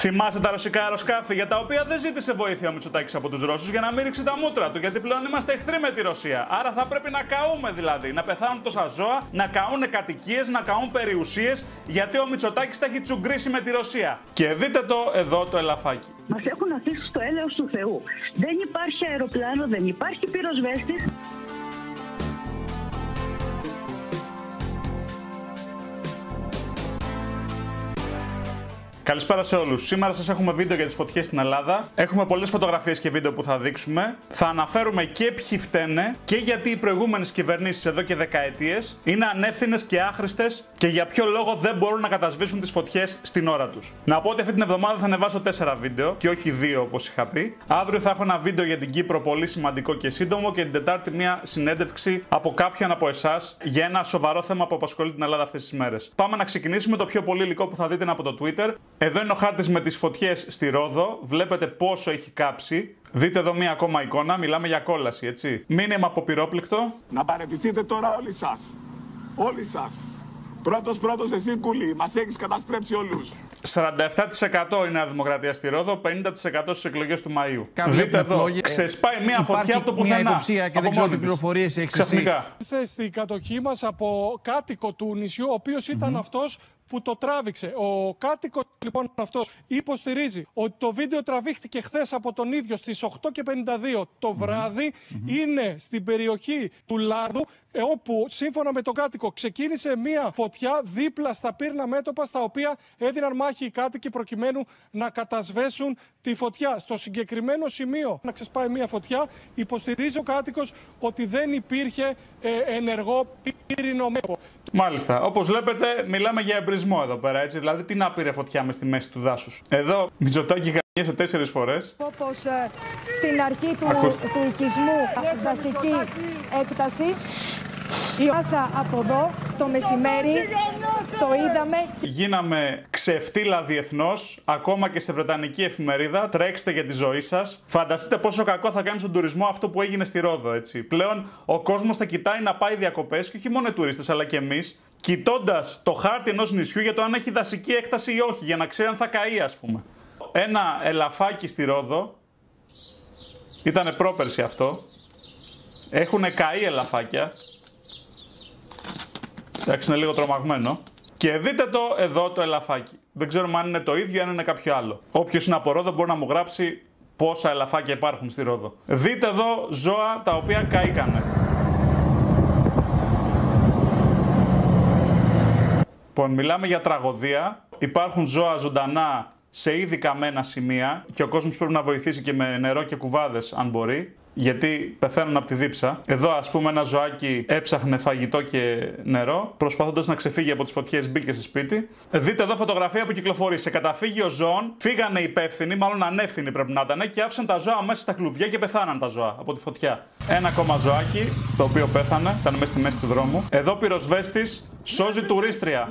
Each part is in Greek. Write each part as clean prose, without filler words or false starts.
Θυμάστε τα ρωσικά αεροσκάφη για τα οποία δεν ζήτησε βοήθεια ο Μητσοτάκης από τους Ρώσους για να μην ρίξει τα μούτρα του? Γιατί πλέον είμαστε εχθροί με τη Ρωσία. Άρα θα πρέπει να καούμε δηλαδή. Να πεθάνουν τόσα ζώα, να καούν κατοικίες, να καούν περιουσίες, γιατί ο Μητσοτάκης τα έχει τσουγκρίσει με τη Ρωσία. Και δείτε το εδώ το ελαφάκι. Μας έχουν αφήσει στο έλεος του Θεού. Δεν υπάρχει αεροπλάνο, δεν υπάρχει πυροσβέστης. Καλησπέρα σε όλους. Σήμερα σας έχουμε βίντεο για τις φωτιές στην Ελλάδα. Έχουμε πολλές φωτογραφίες και βίντεο που θα δείξουμε. Θα αναφέρουμε και ποιοι φταίνε και γιατί οι προηγούμενες κυβερνήσεις εδώ και δεκαετίες είναι ανεύθυνες και άχρηστες και για ποιο λόγο δεν μπορούν να κατασβήσουν τις φωτιές στην ώρα τους. Να πω ότι αυτή την εβδομάδα θα ανεβάσω 4 βίντεο και όχι 2 όπως είχα πει. Αύριο θα έχω ένα βίντεο για την Κύπρο πολύ σημαντικό και σύντομο και την Τετάρτη μια συνέντευξη από κάποιον από εσάς για ένα σοβαρό θέμα που απασχολεί την Ελλάδα αυτές τις μέρες. Πάμε να ξεκινήσουμε. Το πιο πολύ υλικό που θα δείτε είναι από το Twitter. Εδώ είναι ο χάρτης με τις φωτιές στη Ρόδο. Βλέπετε πόσο έχει κάψει. Δείτε εδώ μία ακόμα εικόνα. Μιλάμε για κόλαση, έτσι. Μήνυμα από πυρόπληκτο. Να παραιτηθείτε τώρα όλοι σας. Όλοι σας. Πρώτος εσύ κουλή. Μας έχεις καταστρέψει όλους. 47% είναι η Δημοκρατία στη Ρόδο, 50% στις εκλογές του Μαΐου. Δείτε εδώ. Ξεσπάει μία φωτιά από το πουθενά. Μια υποψία και δεν ξέρω τι πληροφορίες έχεις. Ξαφνικά. Ήρθε στην κατοχή μας από κάτοικο του νησιού, ο οποίος ήταν αυτός που το τράβηξε. Ο κάτοικος λοιπόν αυτός υποστηρίζει ότι το βίντεο τραβήχτηκε χθες από τον ίδιο στις 8:52 το βράδυ. Είναι στην περιοχή του Λάρδου, όπου σύμφωνα με τον κάτοικο ξεκίνησε μια φωτιά δίπλα στα πύρνα μέτωπα, στα οποία έδιναν μάχη οι κάτοικοι προκειμένου να κατασβέσουν τη φωτιά. Στο συγκεκριμένο σημείο να ξεσπάει μια φωτιά, υποστηρίζει ο κάτοικος ότι δεν υπήρχε ενεργό πύρινο μέτωπο. Μάλιστα. Όπως βλέπετε, μιλάμε για εμπρισμό εδώ πέρα, έτσι. Δηλαδή, τι να πήρε φωτιά μες στη μέση του δάσους. Εδώ, Μητσοτάκη γαμιέσαι 4 φορές. Όπως στην αρχή του οικισμού, δασική έκταση, η άσα από εδώ, το μεσημέρι, το είδαμε. Γίναμε ξεφτύλα διεθνώς, ακόμα και σε βρετανική εφημερίδα. Τρέξτε για τη ζωή σας. Φανταστείτε πόσο κακό θα κάνει στον τουρισμό αυτό που έγινε στη Ρόδο, έτσι. Πλέον ο κόσμος θα κοιτάει να πάει διακοπές και όχι μόνο οι τουρίστες, αλλά και εμείς, κοιτώντας το χάρτη ενός νησιού για το αν έχει δασική έκταση ή όχι, για να ξέρει αν θα καεί, ας πούμε. Ένα ελαφάκι στη Ρόδο, ήτανε πρόπερση αυτό. Έχουνε καεί ελαφάκια. Εντάξει, είναι λίγο τρομαγμένο. Και δείτε το εδώ το ελαφάκι. Δεν ξέρουμε αν είναι το ίδιο ή αν είναι κάποιο άλλο. Όποιος είναι από Ρόδο μπορεί να μου γράψει πόσα ελαφάκια υπάρχουν στη Ρόδο. Δείτε εδώ ζώα τα οποία καήκανε. Λοιπόν, μιλάμε για τραγωδία. Υπάρχουν ζώα ζωντανά σε ήδη καμένα σημεία και ο κόσμος πρέπει να βοηθήσει και με νερό και κουβάδες αν μπορεί. Γιατί πεθαίνουν από τη δίψα. Εδώ, ας πούμε, ένα ζωάκι έψαχνε φαγητό και νερό, προσπαθώντας να ξεφύγει από τις φωτιές, μπήκε σε σπίτι. Δείτε εδώ φωτογραφία που κυκλοφορεί. Σε καταφύγιο ζώων φύγανε υπεύθυνοι, μάλλον ανεύθυνοι πρέπει να ήταν, και άφησαν τα ζώα μέσα στα κλουβιά και πεθάναν τα ζώα από τη φωτιά. Ένα ακόμα ζωάκι, το οποίο πέθανε, ήταν μέσα στη μέση του δρόμου. Εδώ πυροσβέστης σώζει τουρίστρια.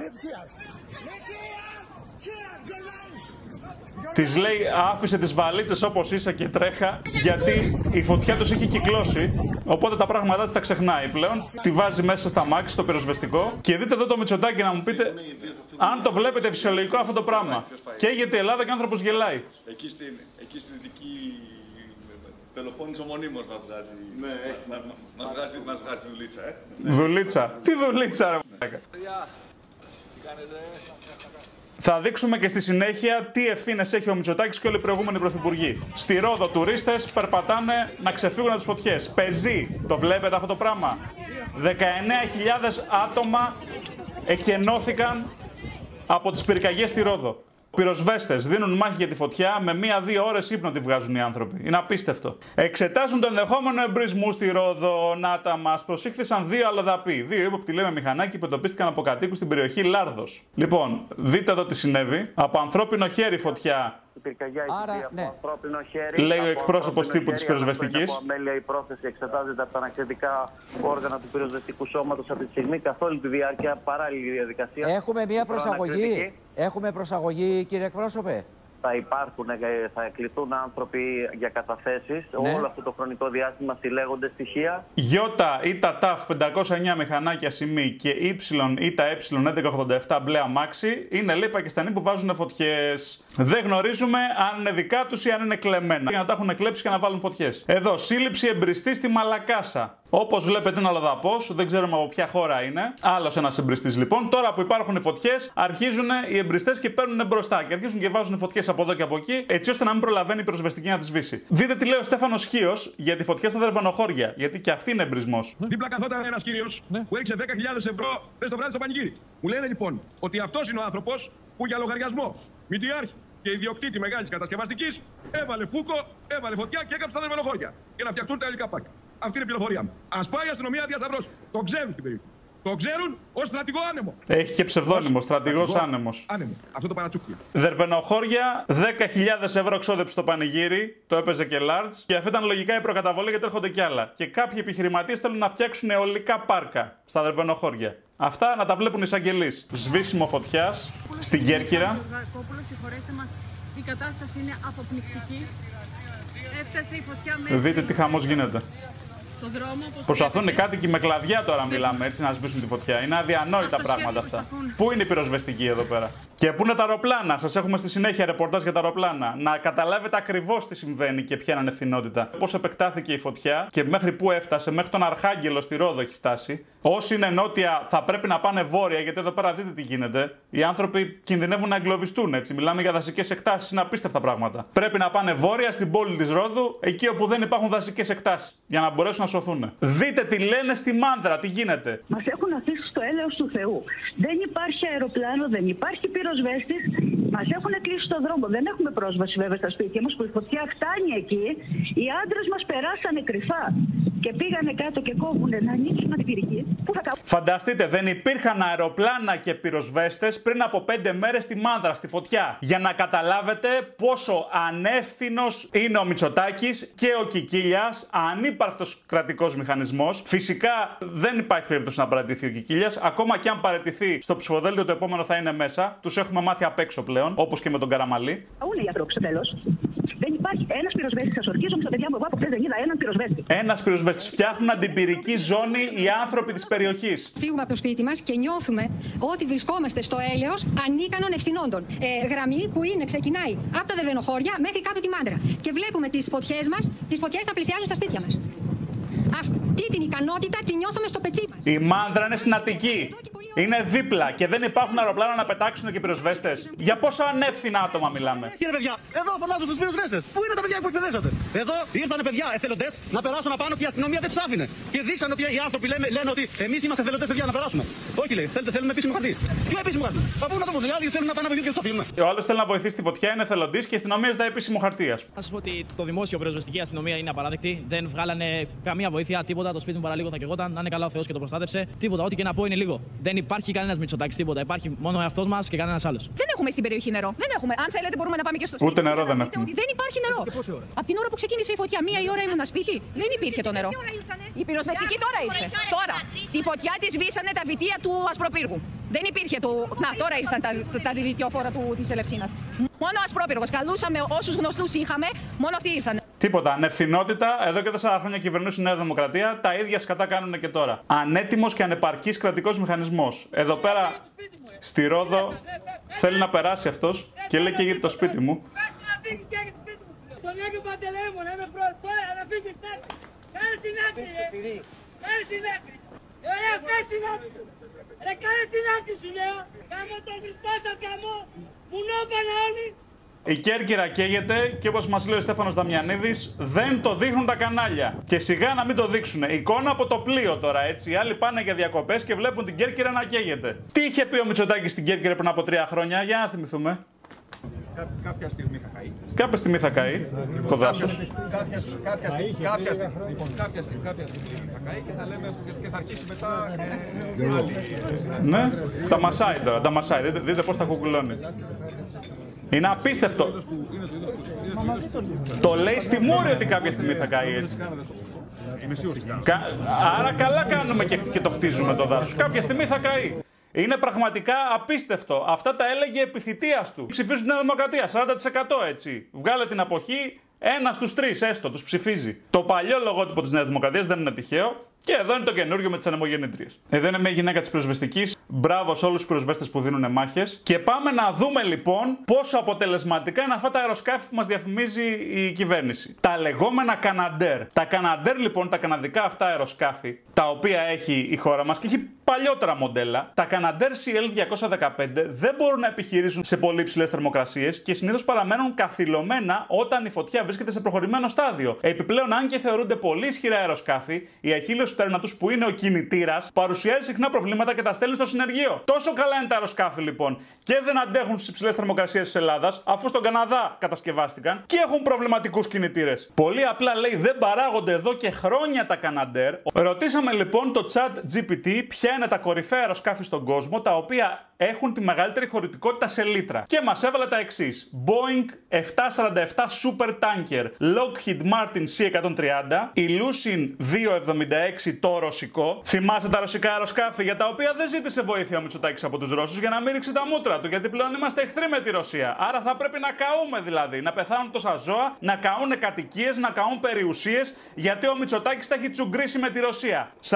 Της λέει άφησε τις βαλίτσες όπως είσαι και τρέχα, γιατί η φωτιά τους είχε κυκλώσει, οπότε τα πράγματά της τα ξεχνάει πλέον. Τη βάζει μέσα στα μάξι, στο πυροσβεστικό. Και δείτε εδώ το Μητσοτάκη να μου πείτε αν το βλέπετε φυσιολογικό αυτό το πράγμα. Καίγεται η Ελλάδα και ο άνθρωπος γελάει. Εκεί στη Δυτική Πελοπόννησο μονίμως μας βγάζει. Μας βγάζει δουλίτσα, Δουλίτσα. Τι δουλίτσα, ρε μαλάκα. Θα δείξουμε και στη συνέχεια τι ευθύνες έχει ο Μητσοτάκης και όλοι οι προηγούμενοι πρωθυπουργοί. Στη Ρόδο τουρίστες περπατάνε να ξεφύγουν από τις φωτιές. Πεζή, το βλέπετε αυτό το πράγμα. 19.000 άτομα εκενώθηκαν από τις πυρκαγιές στη Ρόδο. Πυροσβέστες δίνουν μάχη για τη φωτιά, με 1-2 ώρες ύπνο τη βγάζουν οι άνθρωποι. Είναι απίστευτο. Εξετάζουν το ενδεχόμενο εμπρισμού στη Ρόδο. Να τα μας προσήχθησαν 2 αλλοδαποί. 2 ύποπτοι με μηχανάκι που εντοπίστηκαν από κατοίκους στην περιοχή Λάρδος. Λοιπόν, δείτε εδώ τι συνέβη. Από ανθρώπινο χέρι φωτιά. Πυρκαγιά ναι. από ανθρώπινο χέρι. Λέει ο εκπρόσωπος τύπου της πυροσβεστικής. Από αμέλεια η πρόθεση εξετάζεται από τα ανακριτικά όργανα του πυροσβεστικού σώματος αυτή τη στιγμή, καθ' όλη τη διάρκεια, παράλληλη διαδικασία. Έχουμε μια προσαγωγή. Έχουμε προσαγωγή, κύριε εκπρόσωπε. Θα υπάρχουν, θα κληθούν άνθρωποι για καταθέσεις. Ναι. Όλο αυτό το χρονικό διάστημα συλλέγονται στοιχεία. Γιώτα ή τα ΤΑΦ 509 μηχανάκια σημεί και Y ή τα Ε 1187 μπλε αμάξι είναι λέει Πακιστανοί που βάζουν φωτιές. Δεν γνωρίζουμε αν είναι δικά τους ή αν είναι κλεμμένα. Για να τα έχουν κλέψει και να βάλουν φωτιές. Εδώ, σύλληψη εμπριστή στη Μαλακάσα. Όπως βλέπετε, είναι αλλοδαπός, δεν ξέρουμε από ποια χώρα είναι. Άλλος ένας εμπριστής λοιπόν. Τώρα που υπάρχουν φωτιές, αρχίζουν οι εμπριστές και παίρνουν μπροστά. Και αρχίζουν και βάζουν φωτιές από εδώ και από εκεί, έτσι ώστε να μην προλαβαίνει η πυροσβεστική να τη σβήσει. Δείτε τι λέει ο Στέφανος Χίος για τη φωτιά στα Δερβενοχώρια. Γιατί και αυτή είναι εμπρισμός. Δίπλα καθόταν ένας κύριος που έριξε 10.000 ευρώ χθες το βράδυ στο πανηγύρι. Μου λένε λοιπόν ότι αυτός είναι ο άνθρωπος που για λογαριασμό μητιάρχη και ιδιοκτήτη μεγάλης κατασκευαστικής έβαλε φούκο, έβαλε φωτιά και έκαψε τα Δερβενοχώρια για να φτιαχτούν τα υλικά πάρκα. Αυτή είναι η πληροφορία μου. Ας πάει η αστυνομία διασταυρώσει. Το ξέρουν στην περιοχή. Το ξέρουν ως στρατηγό άνεμο. Έχει και ψευδόνυμο, στρατηγός άνεμος. Άνεμο. Αυτό το παρατσούκι. Δερβενοχώρια, 10.000 ευρώ ξόδεψε το πανηγύρι, το έπαιζε και large. Και αυτή ήταν λογικά η προκαταβολή γιατί έρχονται κι άλλα. Και κάποιοι επιχειρηματίες θέλουν να φτιάξουν αιωλικά πάρκα στα Δερβενοχώρια. Αυτά να τα βλέπουν οι εισαγγελείς. Σβήσιμο φωτιάς στην Κέρκυρα. Η κατάσταση είναι αποπνικτική. Έφτασε η φωτιά μέσα. Δείτε τι χαμός γίνεται. Δρόμο, προσπαθούν οι κάτοικοι με κλαδιά τώρα, μιλάμε έτσι, να σβήσουν τη φωτιά. Είναι αδιανόητα πράγματα αυτά. Πού είναι η πυροσβεστική εδώ πέρα? Και πού είναι τα αεροπλάνα? Σας έχουμε στη συνέχεια ρεπορτάζ για τα αεροπλάνα. Να καταλάβετε ακριβώς τι συμβαίνει και ποια είναι ανευθυνότητα. Πώς επεκτάθηκε η φωτιά και μέχρι πού έφτασε, μέχρι τον Αρχάγγελο στη Ρόδο έχει φτάσει. Όσοι είναι νότια θα πρέπει να πάνε βόρεια, γιατί εδώ πέρα δείτε τι γίνεται. Οι άνθρωποι κινδυνεύουν να εγκλωβιστούν, έτσι. Μιλάμε για δασικές εκτάσεις, είναι απίστευτα πράγματα. Πρέπει να πάνε βόρεια στην πόλη της Ρόδου, εκεί όπου δεν υπάρχουν δασικές εκτάσεις, για να μπορέσουν να σωθούν. Δείτε τι λένε στη Μάνδρα, τι γίνεται. Μας έχουν αφήσει στο έλεος του Θεού. Δεν υπάρχει αεροπλάνο, δεν υπάρχει πυροσβέστης. Μας έχουν κλείσει το δρόμο. Δεν έχουμε πρόσβαση βέβαια στα σπίτια μας που η φωτιά φτάνει εκεί. Οι άντρες μας περάσανε κρυφά και πήγανε κάτω και κόβουνε να ανοίξουν την πυρική. Φανταστείτε, δεν υπήρχαν αεροπλάνα και πυροσβέστες πριν από 5 μέρες στη Μάνδρα, στη φωτιά. Για να καταλάβετε πόσο ανεύθυνος είναι ο Μητσοτάκης και ο Κικίλιας, ανύπαρκτος κρατικός μηχανισμός. Φυσικά δεν υπάρχει περίπτωση να παραιτηθεί ο Κικίλιας. Ακόμα και αν παραιτηθεί, στο ψηφοδέλτιο το επόμενο θα είναι μέσα. Τους έχουμε μάθει απ' έξω πλέον, όπως και με τον Καραμαλή. Όλοι οι άνθρωποι στο τέλος. Δεν υπάρχει ένας πυροσβέστης. Σας ορκίζομαι στα παιδιά μου, εγώ από χθες δεν είδα έναν πυροσβέστη. Ένας πυροσβέστης. Φτιάχνουν αντιπυρική ζώνη οι άνθρωποι της περιοχής. Φύγουμε από το σπίτι μας και νιώθουμε ότι βρισκόμαστε στο έλεος ανίκανων ευθυνόντων. Γραμμή που ξεκινάει από τα Δερβενοχώρια μέχρι κάτω τη Μάνδρα. Και βλέπουμε τις φωτιές μας, τις φωτιές να πλησιάζουν στα σπίτια μας. Αυτή την ικανότητα τη νιώθουμε στο πετσί μας. Η Μάνδρα είναι στην Αττική. Είναι δίπλα και δεν υπάρχουν αεροπλάνα να πετάξουν και πυροσβέστες. Για πόσο ανεύθυνα άτομα μιλάμε? Κύριε παιδιά, εδώ φωνάζουν στους πυροσβέστες. Πού είναι τα παιδιά που εκπαιδεύσατε? Εδώ ήρθανε παιδιά εθελοντές να περάσουν απάνω και η αστυνομία δεν τους άφηνε. Και δείξαν ότι οι άνθρωποι λένε ότι εμείς είμαστε εθελοντές παιδιά να περάσουμε. Όχι λέει, θέλουμε επίσημο χαρτί. Ποιο επίσημο χαρτί? Πού να το πούνε, οι άλλοι θέλουν να πάνε από εκεί και τους αφήνουμε. Ο άλλος θέλει να βοηθήσει τη φωτιά, είναι εθελοντής και η αστυνομία ζητάει επίσημο χαρτί. Να σας πω ότι το δημόσιο πυροσβεστική αστυνομία είναι απαράδεκτη. Δεν βγάλανε καμία βοήθεια, τίποτα. Το σπίτι μου παραλίγο θα καιγόταν. Να είναι καλά ο Θεός και το προστάτευσε. Τίποτα, ό,τι και να πω είναι λίγο. Δεν υπάρχει κανένας Μητσοτάκης, τίποτα. Υπάρχει μόνο ο εαυτός μας και κανένας άλλος. Δεν έχουμε στην περιοχή νερό. Δεν έχουμε. Αν θέλετε, μπορούμε να πάμε και στο σπίτι. Ούτε νερό δεν έχουμε. Δεν υπάρχει νερό. Από την ώρα που ξεκίνησε η φωτιά, 1 η ώρα ήμουν σπίτι, δεν υπήρχε το νερό. Η πυροσβεστική τώρα ήρθε. Τώρα. Τη φωτιά τη σβήσανε τα βιτία του Ασπροπύργου. Δεν υπήρχε το. Να, τώρα ήρθαν τα διδυτιόφορα της Ελευσίνας. Μόνο ο Ασπρόπυργος. Καλούσαμε όσους γνωστούς είχαμε, μόνο αυτοί ήρθαν. Τίποτα. Ανευθυνότητα. Εδώ και 4 χρόνια κυβερνούσε η Νέα Δημοκρατία. Τα ίδια σκατά κάνουν και τώρα. Ανέτοιμος και ανεπαρκής κρατικός μηχανισμός. Εδώ πέρα στη Ρόδο θέλει να περάσει αυτός και λέει και για το σπίτι μου. Στον Άγιο Παντελεήμονα είμαι πρώτος, να φύγει πέρα. Κάνε την άκρη, κάνε την άκρη. Κάνε την άκρη. Κάνε την άκρη σου λέω. Κάμε τον Χριστό σας καμώ. Μου νόκανε όλοι. Η Κέρκυρα καίγεται και όπως μας λέει ο Στέφανος Δαμιανίδης, δεν το δείχνουν τα κανάλια. Και σιγά να μην το δείξουν. Εικόνα από το πλοίο τώρα, έτσι. Οι άλλοι πάνε για διακοπές και βλέπουν την Κέρκυρα να καίγεται. Τι είχε πει ο Μητσοτάκης στην Κέρκυρα πριν από 3 χρόνια, για να θυμηθούμε. Κάποια στιγμή θα καεί. Κάποια στιγμή θα καεί το δάσος. Κάποια στιγμή θα καεί και θα λέμε και θα αρχίσει μετά. Ναι, τα μασάει τώρα, τα μασάει. Δείτε πώς τα κουκουλώνει. Είναι απίστευτο. Το λέει στη Μούρη ότι κάποια στιγμή θα καεί έτσι. Άρα καλά κάνουμε και το χτίζουμε το δάσος. Κάποια στιγμή θα καεί. Είναι πραγματικά απίστευτο. Αυτά τα έλεγε επί θητείας του. Ψηφίζουν Νέα Δημοκρατία, 40% έτσι. Βγάλε την αποχή, 1 στους 3 έστω, τους ψηφίζει. Το παλιό λογότυπο της Νέας Δημοκρατίας δεν είναι τυχαίο. Και εδώ είναι το καινούριο με τις ανεμογεννήτριες. Εδώ είναι μια γυναίκα της πυροσβεστικής. Μπράβο σε όλους τους πυροσβέστες που δίνουν μάχες. Και πάμε να δούμε λοιπόν πόσο αποτελεσματικά είναι αυτά τα αεροσκάφη που μας διαφημίζει η κυβέρνηση. Τα λεγόμενα Canadair. Τα Canadair λοιπόν, τα καναδικά αυτά αεροσκάφη, τα οποία έχει η χώρα μας και έχει παλιότερα μοντέλα, τα Canadair CL215 δεν μπορούν να επιχειρήσουν σε πολύ ψηλές θερμοκρασίες και συνήθως παραμένουν καθυλωμένα όταν η φωτιά βρίσκεται σε προχωρημένο στάδιο. Επιπλέον, αν και θεωρούνται πολύ ισχυρά αεροσκάφη, η αχίλλειος πτέρνα τους, που είναι ο κινητήρας, παρουσιάζει συχνά προβλήματα και τα στέλνει στο συνεργείο. Τόσο καλά είναι τα αεροσκάφη λοιπόν και δεν αντέχουν στις υψηλές θερμοκρασίες της Ελλάδας, αφού στον Καναδά κατασκευάστηκαν, και έχουν προβληματικούς κινητήρες. Πολύ απλά λέει δεν παράγονται εδώ και χρόνια τα Canadair. Ρωτήσαμε λοιπόν το ChatGPT ποια είναι τα κορυφαία αεροσκάφη στον κόσμο τα οποία έχουν τη μεγαλύτερη χωρητικότητα σε λίτρα. Και μας έβαλε τα εξής: Boeing 747 Super Tanker, Lockheed Martin C130, Ilyushin 276 το ρωσικό. Θυμάστε τα ρωσικά αεροσκάφη για τα οποία δεν ζήτησε βοήθεια ο Μητσοτάκης από τους Ρώσους για να μην ρίξει τα μούτρα του, γιατί πλέον είμαστε εχθροί με τη Ρωσία. Άρα θα πρέπει να καούμε δηλαδή, να πεθάνουν τόσα ζώα, να καούν κατοικίες, να καούν περιουσίες, γιατί ο Μητσοτάκης τα έχει τσουγκρίσει με τη Ρωσία. 42.000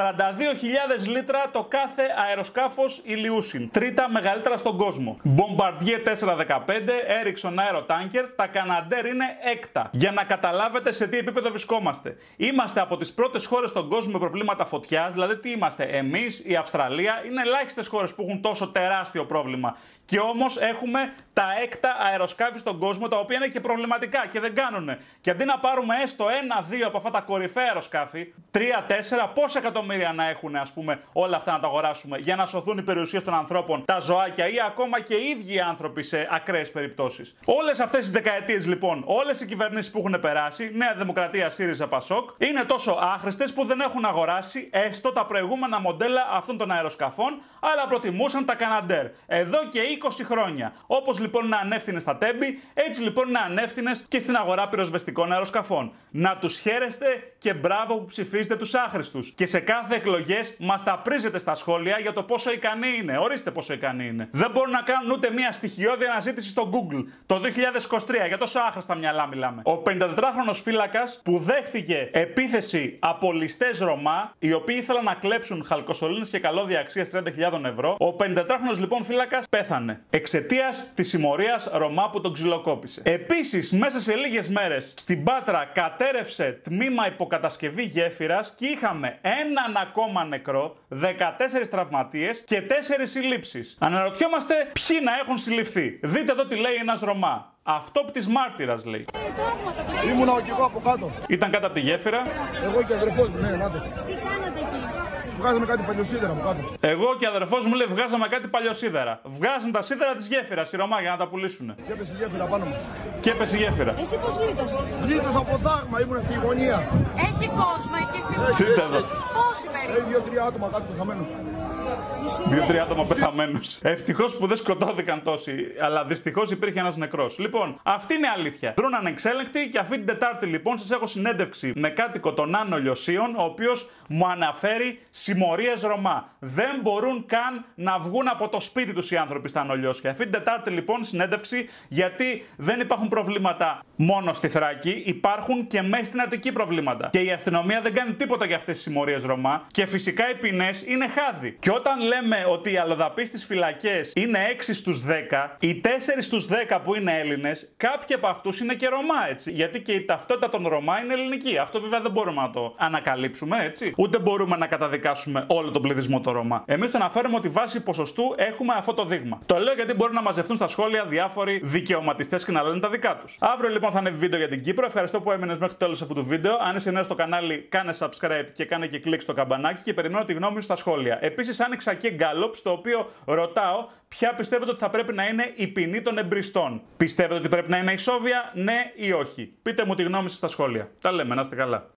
λίτρα το κάθε αεροσκάφος Ilyushin. Τρίτα μεγαλύτερα στον κόσμο. Bombardier 415, Ericsson Aerotanker, τα Canadair είναι έκτα. Για να καταλάβετε σε τι επίπεδο βρισκόμαστε. Είμαστε από τις πρώτες χώρες στον κόσμο με προβλήματα φωτιάς, δηλαδή τι είμαστε, εμείς, η Αυστραλία, είναι ελάχιστες χώρες που έχουν τόσο τεράστιο πρόβλημα. Και όμως έχουμε τα έκτα αεροσκάφη στον κόσμο, τα οποία είναι και προβληματικά και δεν κάνουνε. Και αντί να πάρουμε έστω 1-2 από αυτά τα κορυφαία αεροσκάφη, 3-4, πόσα εκατομμύρια να έχουν, ας πούμε, όλα αυτά να τα αγοράσουμε για να σωθούν οι περιουσίες των ανθρώπων, τα ζωάκια ή ακόμα και οι ίδιοι άνθρωποι σε ακραίες περιπτώσεις. Όλες αυτές τις δεκαετίες λοιπόν, όλες οι κυβερνήσεις που έχουν περάσει, Νέα Δημοκρατία, ΣΥΡΙΖΑ, ΠΑΣΟΚ, είναι τόσο άχρηστες που δεν έχουν αγοράσει έστω τα προηγούμενα μοντέλα αυτών των αεροσκαφών, αλλά προτιμούσαν τα Canadair. Εδώ και 20 χρόνια. Όπως λοιπόν είναι ανεύθυνες στα τέμπη, έτσι λοιπόν είναι ανεύθυνες και στην αγορά πυροσβεστικών αεροσκαφών. Να τους χαίρεστε και μπράβο που ψηφίζετε τους άχρηστους. Και σε κάθε εκλογές μας τα πρίζετε στα σχόλια για το πόσο ικανοί είναι. Ορίστε πόσο ικανοί είναι. Δεν μπορούν να κάνουν ούτε μία στοιχειώδη αναζήτηση στο Google το 2023, για τόσο άχρηστα μυαλά μιλάμε. Ο 54χρονος φύλακας που δέχθηκε επίθεση από ληστές Ρωμά, οι οποίοι ήθελαν να κλέψουν χαλκοσωλήνες και καλώδια αξίας 30.000 ευρώ, ο 54χρονος λοιπόν φύλακας πέθανε εξαιτίας της συμμορίας Ρωμά που τον ξυλοκόπησε. Επίσης, μέσα σε λίγες μέρες στην Πάτρα κατέρευσε τμήμα υποκατασκευή γέφυρας και είχαμε έναν ακόμα νεκρό, 14 τραυματίες και 4 συλλήψεις. Αναρωτιόμαστε ποιοι να έχουν συλληφθεί. Δείτε εδώ τι λέει ένας Ρωμά. Αυτόπτης μάρτυρας λέει. Ήμουνα και εγώ από κάτω. Ήταν κάτω από τη γέφυρα. Εγώ και αδερφός μου, ναι, νάτος. Τι κάνατε εκεί? Βγάζαμε κάτι παλιοσίδερα από κάτω. Εγώ και αδερφός μου λέει βγάζαμε κάτι παλιοσίδερα. Βγάζουν τα σίδερα της γέφυρας οι Ρωμά για να τα πουλήσουν. Και έπεσε η γέφυρα πάνω μας. Και έπεσε η γέφυρα. Εσύ πώς γλίτωσες? Γλίτωσα από δάγμα, ήμουν στη γωνία. Έχει κόσμο εκεί σήμερα? Δείτε εδώ. Πόσοι περίπου? 2-3 άτομα κάτω πεθαμένους. 2-3 άτομα πεθαμένους. Ευτυχώς που δεν σκοτώθηκαν τόσοι, αλλά δυστυχώς υπήρχε ένας νεκρός. Λοιπόν, αυτή είναι η αλήθεια. Δρούν ανεξέλεγκτοι και αυτή την Τετάρτη λοιπόν σας έχω συνέντευξη με κάτοικο των Άνω Λιωσίων, ο οποίος μου αναφέρει συμμορίες Ρωμά. Δεν μπορούν καν να βγουν από το σπίτι τους οι άνθρωποι στα Άνω Λιώσια. Αυτή την Τετάρτη λοιπόν συνέντευξη, γιατί δεν υπάρχουν προβλήματα μόνο στη Θράκη, υπάρχουν και μέσα στην Αττική προβλήματα. Και η αστυνομία δεν κάνει τίποτα για αυτές τις συμμορίες Ρωμά και φυσικά οι ποινές είναι χάδι. Και όταν λέμε ότι οι αλλοδαποί στις φυλακές είναι 6 στους 10, οι 4 στους 10 που είναι Έλληνες, κάποιοι από αυτούς είναι και Ρωμά, έτσι. Γιατί και η ταυτότητα των Ρωμά είναι ελληνική. Αυτό βέβαια δεν μπορούμε να το ανακαλύψουμε, έτσι. Ούτε μπορούμε να καταδικάσουμε όλο τον πληθυσμό των Ρωμά. Εμείς το αναφέρουμε ότι βάσει ποσοστού έχουμε αυτό το δείγμα. Το λέω γιατί μπορεί να μαζευτούν στα σχόλια διάφοροι δικαιωματιστές και να λένε τα δικά τους. Αύριο λοιπόν θα είναι βίντεο για την Κύπρο. Ευχαριστώ που έμεινες μέχρι το τέλος αυτού του βίντεο. Αν είσαι νέος στο κανάλι, κάνε subscribe και κάνε και κλικ στο καμπανάκι και περιμένω τη γνώμη σου στα σχόλια. Επίσης, άνοιξα και Gallup, στο οποίο ρωτάω ποια πιστεύετε ότι θα πρέπει να είναι η ποινή των εμπριστών. Πιστεύετε ότι πρέπει να είναι ισόβια, ναι ή όχι? Πείτε μου τη γνώμη σας στα σχόλια. Τα λέμε, να είστε καλά.